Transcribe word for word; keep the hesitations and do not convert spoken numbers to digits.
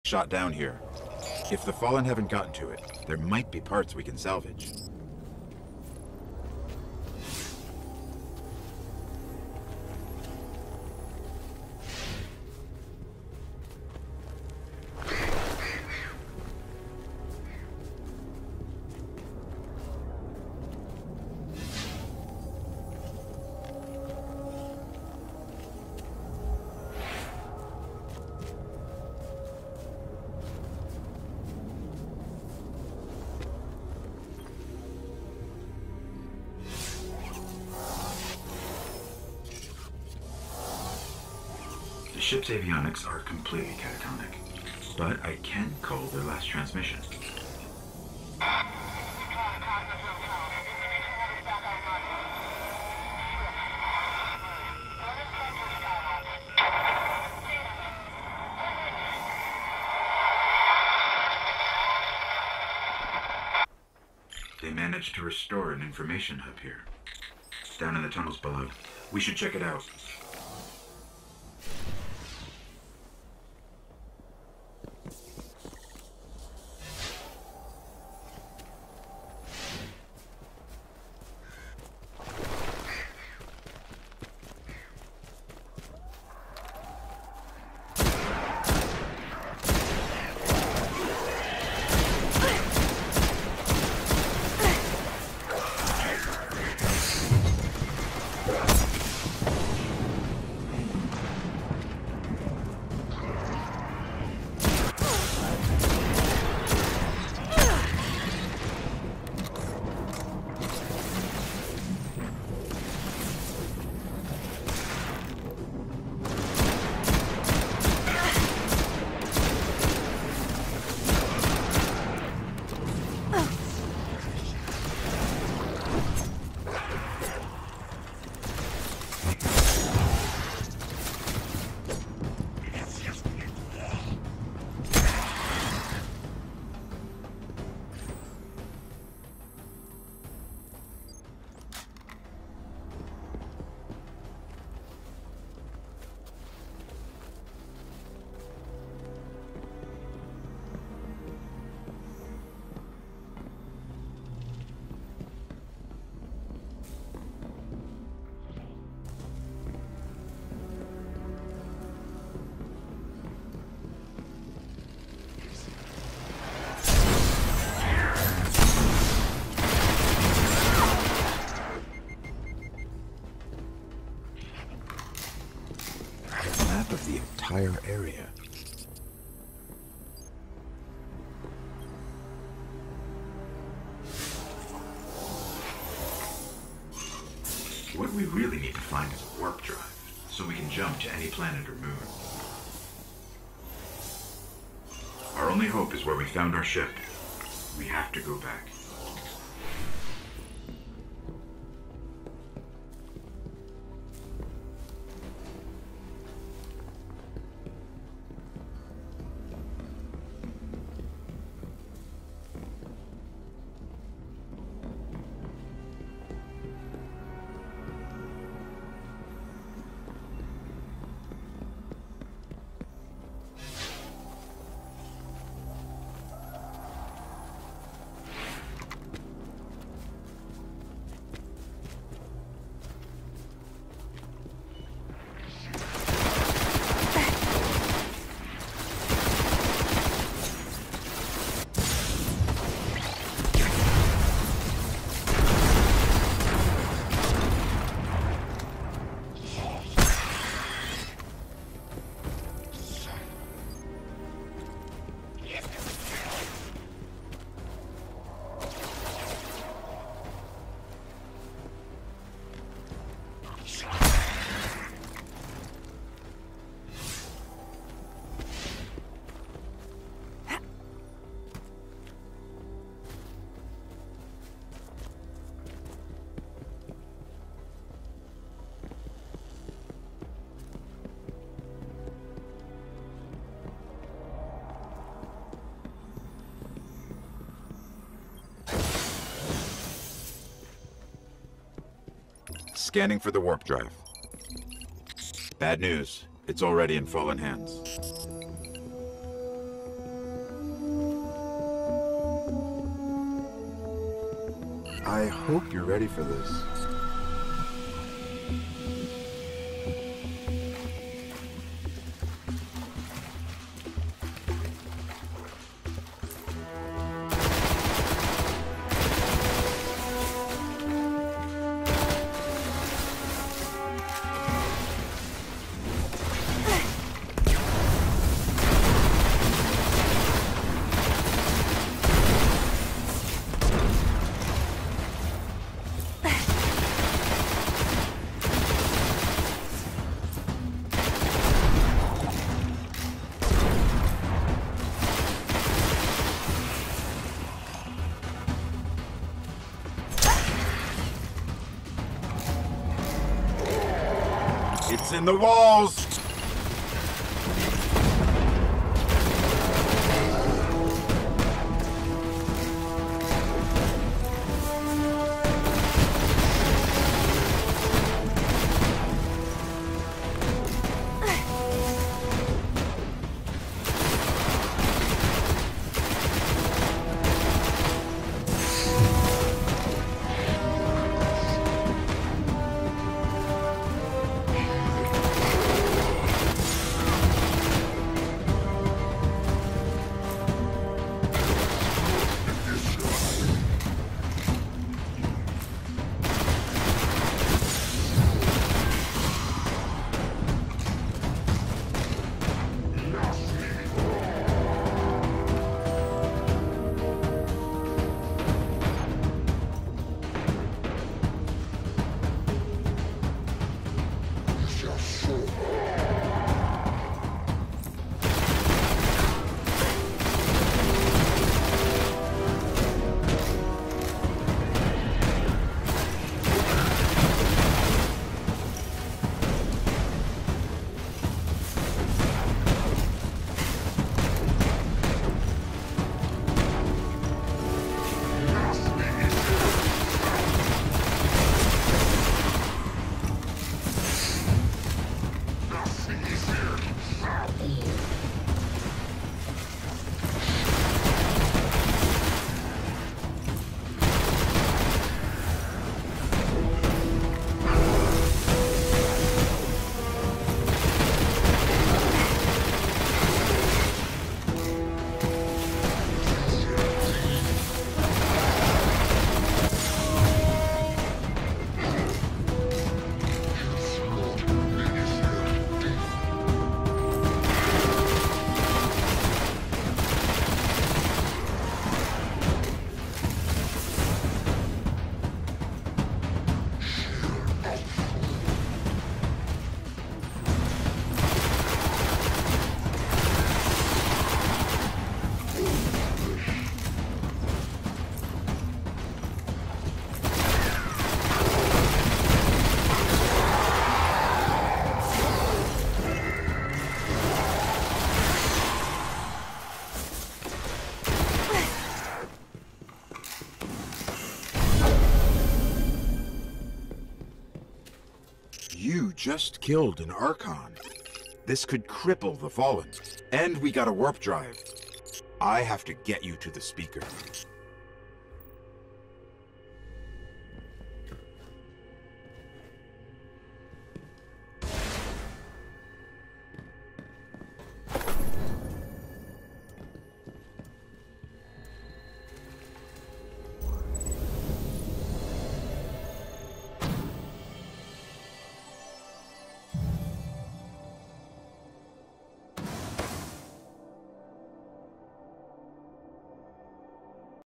shot down here. If the Fallen haven't gotten to it, there might be parts we can salvage. The ship's avionics are completely catatonic, but I can call their last transmission. They managed to restore an information hub here, down in the tunnels below. We should check it out. Of the entire area. What we really need to find is a warp drive, so we can jump to any planet or moon. Our only hope is where we found our ship. We have to go back. Scanning for the warp drive. Bad news. It's already in Fallen hands. I hope you're ready for this. It's in the walls! You just killed an Archon. This could cripple the Fallen. And we got a warp drive. I have to get you to the speaker.